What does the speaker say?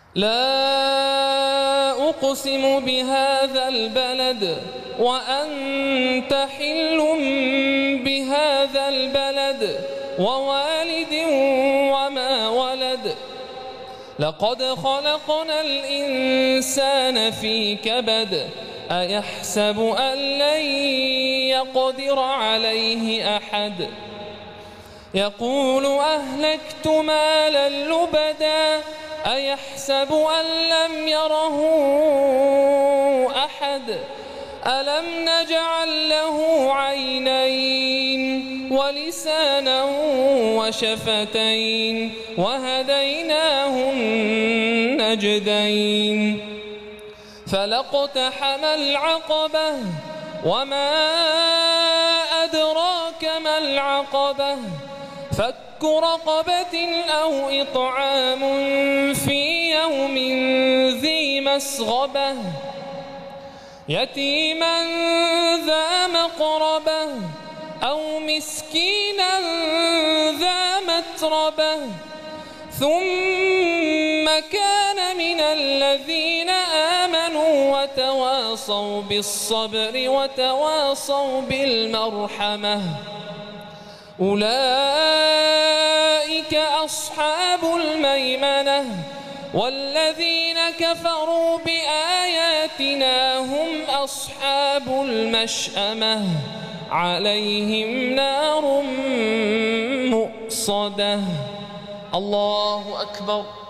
لا أقسم بهذا البلد وأنت حل بهذا البلد ووالد وما ولد لقد خلقنا الإنسان في كبد أيحسب أن لن يقدر عليه أحد يقول أهلكت مالا لبدا أيحسب أن لم يره أحد ألم نجعل له عينين ولسانا وشفتين وهديناه النجدين فلاقتحم العقبة وما أدراك ما العقبة فك رقبة أو إطعام في يوم ذي مسغبة يتيما ذا مقربة أو مسكينا ذا متربة ثم كان من الذين آمنوا وتواصوا بالصبر وتواصوا بالمرحمة أولئك أصحاب الميمنة والذين كفروا بآياتنا هم أصحاب المشأمة عليهم نار مؤصدة. الله أكبر.